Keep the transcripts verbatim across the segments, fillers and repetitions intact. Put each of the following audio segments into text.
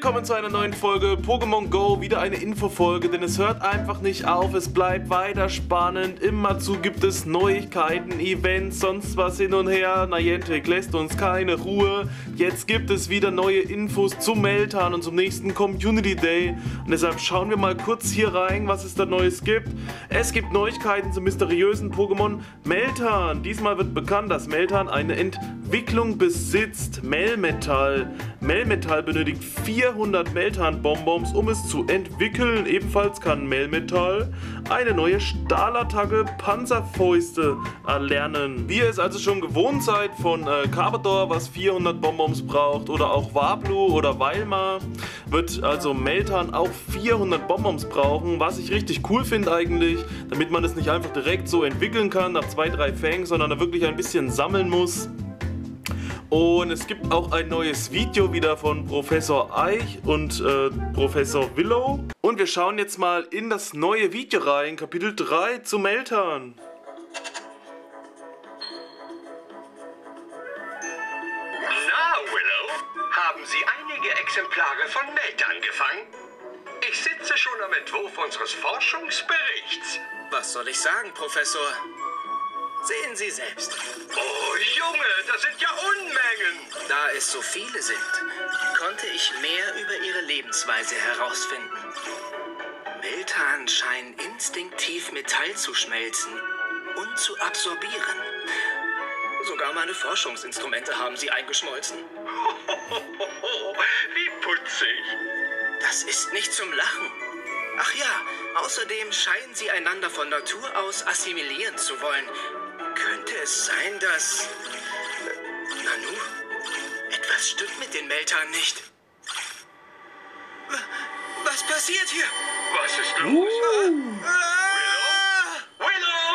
Willkommen zu einer neuen Folge Pokémon Go, wieder eine Infofolge, denn es hört einfach nicht auf, es bleibt weiter spannend, immerzu gibt es Neuigkeiten, Events, sonst was hin und her, Niantic lässt uns keine Ruhe, jetzt gibt es wieder neue Infos zum Meltan und zum nächsten Community Day und deshalb schauen wir mal kurz hier rein, was es da Neues gibt. Es gibt Neuigkeiten zum mysteriösen Pokémon Meltan, diesmal wird bekannt, dass Meltan eine Entwicklung besitzt, Melmetal. Melmetal benötigt vierhundert Meltan-Bonbons, um es zu entwickeln. Ebenfalls kann Melmetal eine neue Stahlattacke Panzerfäuste erlernen. Wie ihr es also schon gewohnt seid von äh, Carbador, was vierhundert Bonbons braucht, oder auch Wablu oder Weilmar, wird also Meltan auch vierhundert Bonbons brauchen, was ich richtig cool finde eigentlich, damit man es nicht einfach direkt so entwickeln kann nach zwei, drei Fängen, sondern da wirklich ein bisschen sammeln muss. Und es gibt auch ein neues Video wieder von Professor Eich und äh, Professor Willow. Und wir schauen jetzt mal in das neue Video rein, Kapitel drei zu Meltan. Na, Willow, haben Sie einige Exemplare von Meltan gefangen? Ich sitze schon am Entwurf unseres Forschungsberichts. Was soll ich sagen, Professor? Sehen Sie selbst. Oh, Junge, das sind ja Unmengen. Da es so viele sind, konnte ich mehr über ihre Lebensweise herausfinden. Meltan scheinen instinktiv Metall zu schmelzen und zu absorbieren. Sogar meine Forschungsinstrumente haben sie eingeschmolzen. Wie putzig. Das ist nicht zum Lachen. Ach ja, außerdem scheinen sie einander von Natur aus assimilieren zu wollen. Könnte es sein, dass... Nanu? Etwas stimmt mit den Meltan nicht. Was passiert hier? Was ist los? Uh. Willow? Willow?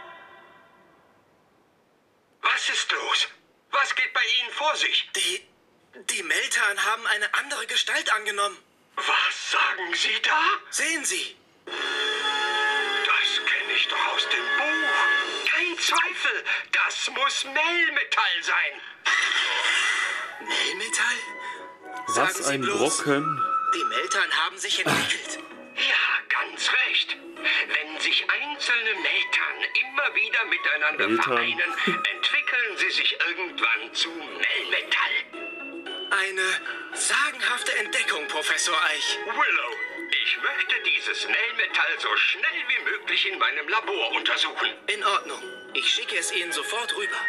Was ist los? Was geht bei Ihnen vor sich? Die... Die Meltan haben eine andere Gestalt angenommen. Was sagen Sie da? Sehen Sie. Das kenne ich doch aus dem Buch. Kein Zweifel, das muss Melmetal sein. Melmetal? Was ein Brocken. Die Meltan haben sich entwickelt. Ja, ganz recht. Wenn sich einzelne Meltan immer wieder miteinander Meltan. vereinen, entwickeln sie sich irgendwann zu Melmetal. Eine sagenhafte Entdeckung, Professor Eich. Willow, ich möchte dieses Melmetal so schnell wie möglich in meinem Labor untersuchen. In Ordnung. Ich schicke es Ihnen sofort rüber.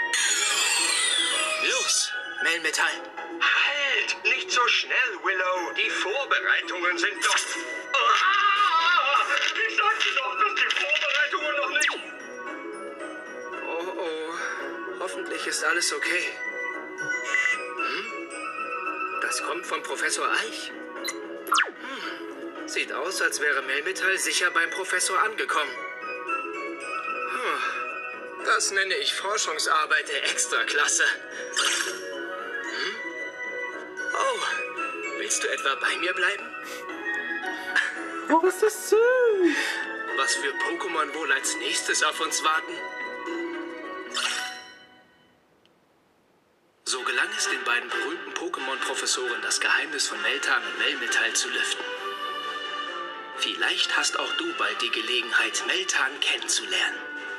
Los, Melmetal. Halt, nicht so schnell, Willow. Die Vorbereitungen sind doch... Ah! Ich sagte doch, dass die Vorbereitungen noch nicht... Oh, oh. Hoffentlich ist alles okay. Hm? Das kommt von Professor Eich. Hm. Sieht aus, als wäre Melmetal sicher beim Professor angekommen. Hm. Das nenne ich Forschungsarbeit der Extraklasse. Hm? Oh, willst du etwa bei mir bleiben? Oh, ist das süß. Was für Pokémon wohl als nächstes auf uns warten? So gelang es den beiden berühmten Pokémon-Professoren, das Geheimnis von Meltan und Melmetal zu lüften. Vielleicht hast auch du bald die Gelegenheit, Meltan kennenzulernen.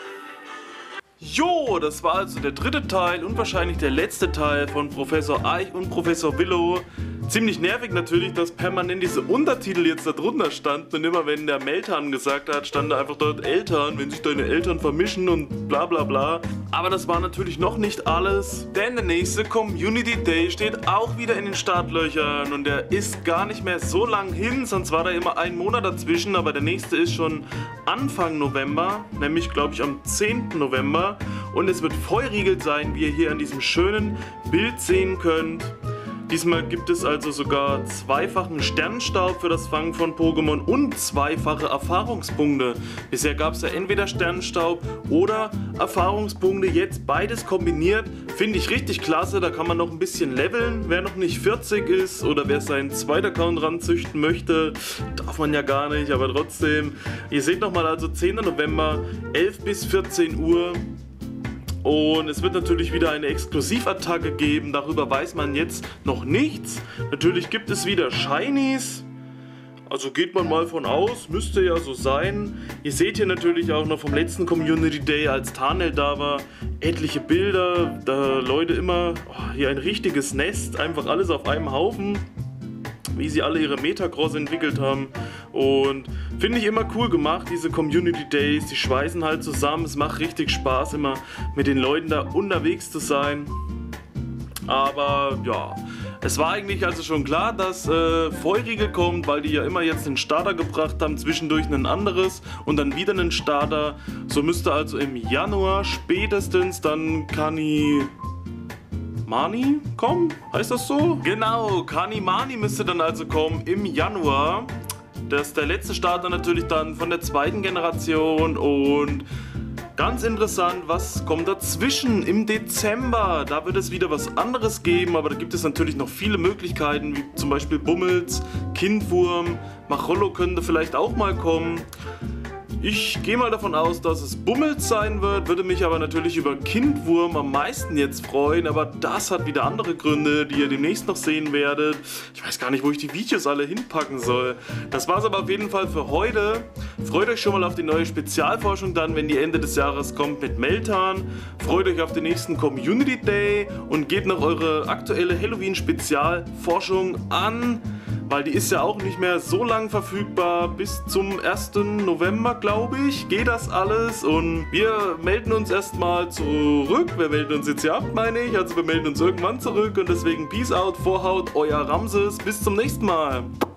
Jo, das war also der dritte Teil und wahrscheinlich der letzte Teil von Professor Eich und Professor Willow. Ziemlich nervig natürlich, dass permanent diese Untertitel jetzt da drunter standen und immer wenn der Meltan gesagt hat, stand da einfach dort Eltern, wenn sich deine Eltern vermischen und bla bla bla. Aber das war natürlich noch nicht alles, denn der nächste Community Day steht auch wieder in den Startlöchern und der ist gar nicht mehr so lang hin, sonst war da immer ein Monat dazwischen, aber der nächste ist schon Anfang November, nämlich glaube ich am zehnten November und es wird feurigelt sein, wie ihr hier an diesem schönen Bild sehen könnt. Diesmal gibt es also sogar zweifachen Sternenstaub für das Fangen von Pokémon und zweifache Erfahrungspunkte. Bisher gab es ja entweder Sternenstaub oder Erfahrungspunkte, jetzt beides kombiniert. Finde ich richtig klasse, da kann man noch ein bisschen leveln. Wer noch nicht vierzig ist oder wer seinen zweiten Account ranzüchten möchte, darf man ja gar nicht, aber trotzdem. Ihr seht nochmal also zehnten November, elf bis vierzehn Uhr. Und es wird natürlich wieder eine Exklusivattacke geben, darüber weiß man jetzt noch nichts. Natürlich gibt es wieder Shinies. Also geht man mal von aus, müsste ja so sein. Ihr seht hier natürlich auch noch vom letzten Community Day, als Tarnel da war, etliche Bilder. Da Leute immer, oh, hier ein richtiges Nest, einfach alles auf einem Haufen, wie sie alle ihre Metacross entwickelt haben. Und finde ich immer cool gemacht, diese Community Days, die schweißen halt zusammen. Es macht richtig Spaß, immer mit den Leuten da unterwegs zu sein. Aber ja, es war eigentlich also schon klar, dass äh, Feurigel kommt, weil die ja immer jetzt einen Starter gebracht haben, zwischendurch ein anderes und dann wieder einen Starter. So müsste also im Januar spätestens dann Kani Mani kommen, heißt das so? Genau, Kani Mani müsste dann also kommen im Januar. Das ist der letzte Starter natürlich dann von der zweiten Generation und ganz interessant, was kommt dazwischen im Dezember? Da wird es wieder was anderes geben, aber da gibt es natürlich noch viele Möglichkeiten, wie zum Beispiel Bummels, Kindwurm, Machollo könnte vielleicht auch mal kommen. Ich gehe mal davon aus, dass es Bummels sein wird, würde mich aber natürlich über Kindwurm am meisten jetzt freuen, aber das hat wieder andere Gründe, die ihr demnächst noch sehen werdet. Ich weiß gar nicht, wo ich die Videos alle hinpacken soll. Das war's aber auf jeden Fall für heute. Freut euch schon mal auf die neue Spezialforschung dann, wenn die Ende des Jahres kommt mit Meltan. Freut euch auf den nächsten Community Day und gebt noch eure aktuelle Halloween-Spezialforschung an. Weil die ist ja auch nicht mehr so lang verfügbar, bis zum ersten November, glaube ich, geht das alles. Und wir melden uns erstmal zurück, wir melden uns jetzt hier ab, meine ich, also wir melden uns irgendwann zurück. Und deswegen Peace out, Vorhaut, euer Ramses, bis zum nächsten Mal.